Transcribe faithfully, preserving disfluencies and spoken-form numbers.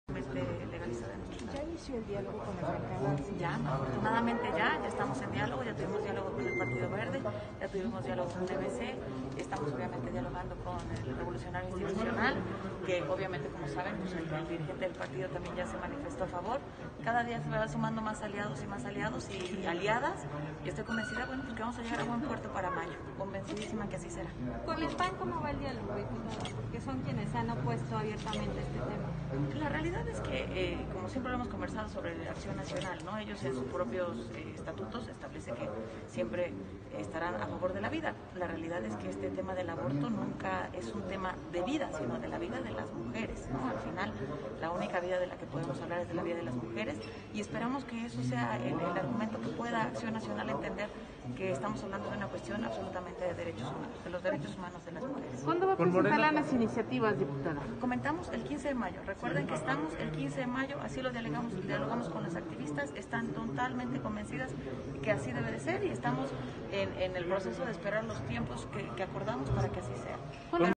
legalizada en nuestro estado. ¿Ya inició el diálogo con las bancadas? Ya, afortunadamente ya, ya estamos en diálogo, ya tuvimos diálogo con el Partido Verde, ya tuvimos diálogo con M C, estamos obviamente dialogando con el Revolucionario Institucional, que obviamente, como saben, pues el, el dirigente del partido también ya se manifestó a favor. Cada día se va sumando más aliados y más aliados y aliadas, y estoy convencida, bueno, pues que vamos a llegar a buen puerto para mayo, convencidísima que así será. ¿Con el P A N cómo va el diálogo, diputada? Porque son quienes se han opuesto abiertamente a este tema. La realidad es que, eh, como siempre lo hemos conversado sobre la Acción Nacional, ¿no? Ellos en sus propios eh, estatutos establecen que siempre estarán a favor de la vida. La realidad es que este tema del aborto nunca es un tema de vida, sino de la vida de las mujeres, ¿no? Al final, la única vida de la que podemos hablar es de la vida de las mujeres, y esperamos que eso sea el, el argumento que pueda Acción Nacional entender que estamos hablando de una cuestión absolutamente de derechos humanos, de los derechos humanos de las mujeres. ¿Cuándo va a presentar las iniciativas, diputada? Comentamos el quince de mayo. Recuerden que estamos el quince de mayo, así lo dialogamos, dialogamos con las activistas, están totalmente convencidas que así debe de ser, y estamos en, en el proceso de esperar los tiempos que, que acordamos para que así sea.